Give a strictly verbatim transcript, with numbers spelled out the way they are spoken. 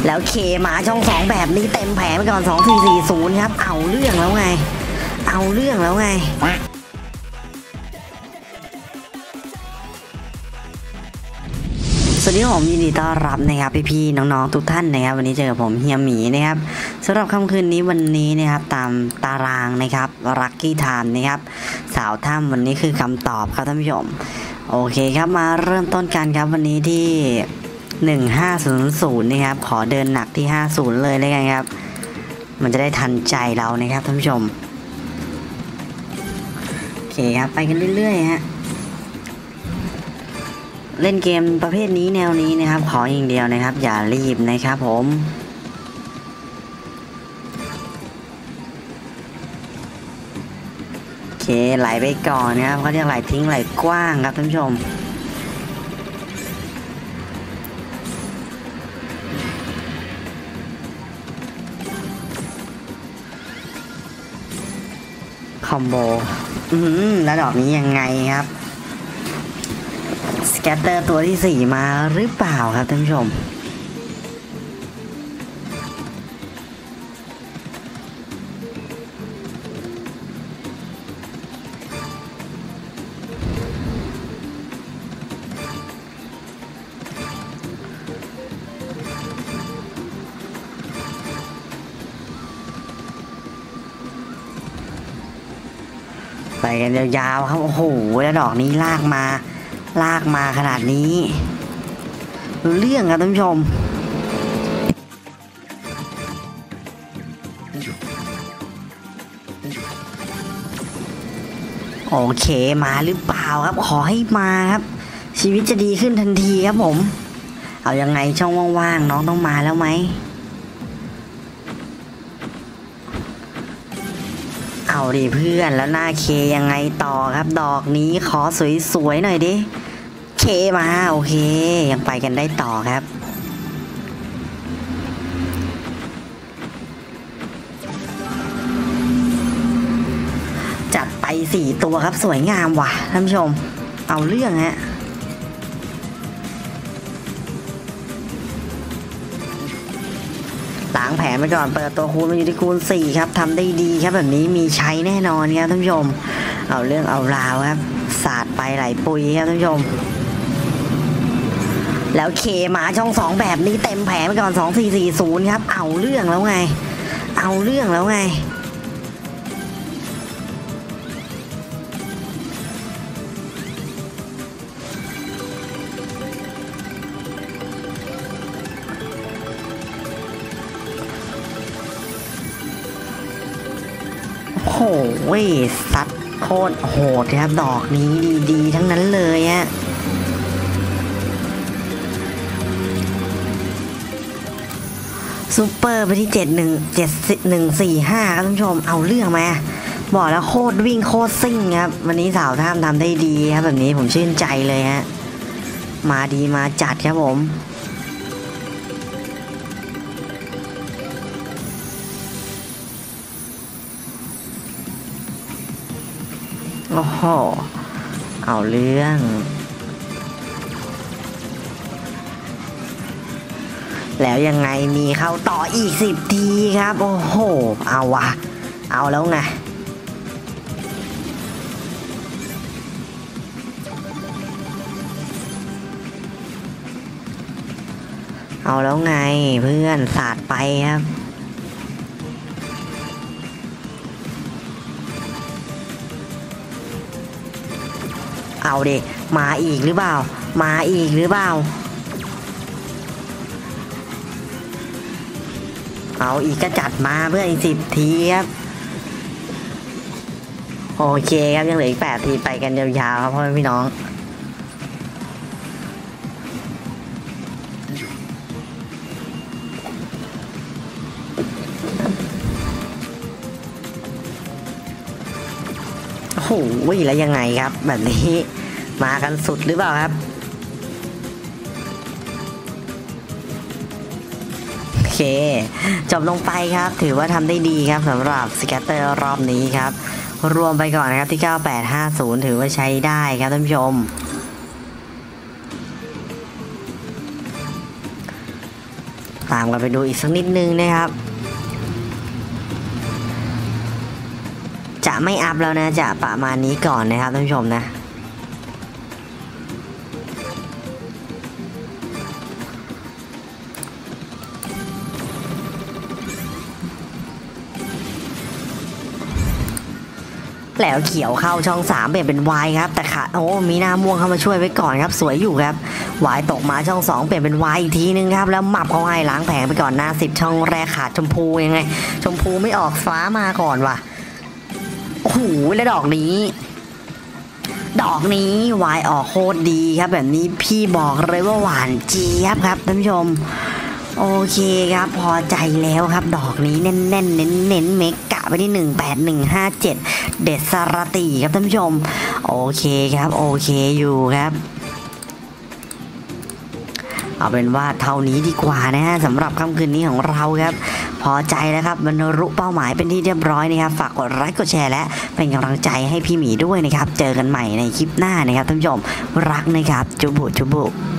แล้วเคมาช่องสองแบบนี้เต็มแผงไปก่อนสองสี่สี่ศูนย์ครับเอาเรื่องแล้วไงเอาเรื่องแล้วไงสวัสดีผมยินดีต้อนรับนะครับพี่ๆน้องๆทุกท่านนะครับวันนี้เจอกับผมเฮียหมีนะครับสำหรับค่ำคืนนี้วันนี้นะครับตามตารางนะครับลัคกี้ไทม์นะครับสาวถ้ำวันนี้คือคำตอบครับท่านผู้ชมโอเคครับมาเริ่มต้นกันครับวันนี้ที่หนึ่งห้าศูนย์ศูนย์นะครับขอเดินหนักที่ห้าสิบเลยเลยกันครับมันจะได้ทันใจเรานะครับท่านผู้ชมโอเคครับไปกันเรื่อยๆฮะเล่นเกมประเภทนี้แนวนี้นะครับขออย่างเดียวนะครับอย่ารีบนะครับผมโอเคไหลไปก่อนนะครับเขาเรียกไหลทิ้งไหลกว้างครับท่านผู้ชมคอมโบอืมแล้วดอกนี้ยังไงครับสแกตเตอร์ตัวที่สี่มาหรือเปล่าครับท่านผู้ชมไปกันยาวๆครับโอ้โหแล้วดอกนี้ลากมาลากมาขนาดนี้รู้เรื่องครับท่านผู้ชมโอเคมาหรือเปล่าครับขอให้มาครับชีวิตจะดีขึ้นทันทีครับผมเอายังไงช่องว่างๆน้องต้องมาแล้วไหมเอาดิเพื่อนแล้วหน้าเคยังไงต่อครับดอกนี้ขอสวยๆหน่อยดิเคมาโอเคยังไปกันได้ต่อครับจัดไปสี่ตัวครับสวยงามว่ะท่านผู้ชมเอาเรื่องฮะล้างแผนไปก่อนเปิดตัวคูณมาอยู่ที่คูณสี่ครับทำได้ดีครับแบบนี้มีใช้แน่นอนครับท่านผู้ชมเอาเรื่องเอาราวครับสาดไปไหลปุยครับท่านผู้ชมแล้วเคมาช่องสองแบบนี้เต็มแผงไปก่อนสองสี่สี่ศูนย์ครับเอาเรื่องแล้วไงเอาเรื่องแล้วไงโอ้โหซัดโคตรโหดครับดอกนี้ดีๆทั้งนั้นเลยฮะซูเปอร์ไปที่เจ็ดหนึ่งเจ็ดหนึ่งสี่ห้าครับท่านผู้ชมเอาเรื่องมาบอกแล้วโคตรวิ่งโคตรซิ่งครับวันนี้สาวท่ามทำได้ดีครับแบบนี้ผมชื่นใจเลยฮะมาดีมาจัดครับผมโอ้โหเอาเรื่องแล้วยังไงมีเข้าต่ออีกสิบทีครับโอ้โหเอาวะเอาแล้วไงเอาแล้วไงเพื่อนสาดไปครับเอาดิมาอีกหรือเปล่ามาอีกหรือเปล่าเอาอีกก็จัดมาเพื่ออีกสิบทีครับโอเคครับยังเหลืออีกแปดทีไปกันยาวๆครับพ่อแม่พี่น้องโอ้โหแล้วยังไงครับแบบนี้มากันสุดหรือเปล่าครับโอเคจบลงไปครับถือว่าทำได้ดีครับสำหรับสแกตเตอร์รอบนี้ครับรวมไปก่อนนะครับที่เก้าแปดห้าศูนย์ถือว่าใช้ได้ครับท่านผู้ชม โตามกันไปดูอีกสักนิดนึงนะครับจะไม่อัพแล้วนะจะประมาณนี้ก่อนนะครับท่านผู้ชมนะแล้วเขียวเข้าช่องสามเปลี่ยนเป็นวายครับแต่ขาโอ้มีหน้าม่วงเข้ามาช่วยไว้ก่อนครับสวยอยู่ครับวายตกมาช่องสองเปลี่ยนเป็นวายอีกทีนึงครับแล้วหมับเขาให้ล้างแผงไปก่อนหน้าสิบช่องแรกขาดชมพูยังไงชมพูไม่ออกฟ้ามาก่อนว่ะโอ้โหแล้วดอกนี้ดอกนี้วายออกโคตรดีครับแบบนี้พี่บอกเลยว่าหวานเจี๊ยบครับท่านผู้ชมโอเคครับพอใจแล้วครับดอกนี้แน่นๆเน้นเน้นเมกะไปที่หนึ่งแปดหนึ่งห้าเจ็ดเด็ดสารตีครับท่านผู้ชมโอเคครับโอเคอยู่ครับเอาเป็นว่าเท่านี้ดีกว่านะฮะสำหรับค่ำคืนนี้ของเราครับพอใจแล้วครับบรรลุเป้าหมายเป็นที่เรียบร้อยนะครับฝากกดไลค์กดแชร์และเป็นกำลังใจให้พี่หมีด้วยนะครับเจอกันใหม่ในคลิปหน้านะครับท่านผู้ชมรักนะครับจุบุจุบุ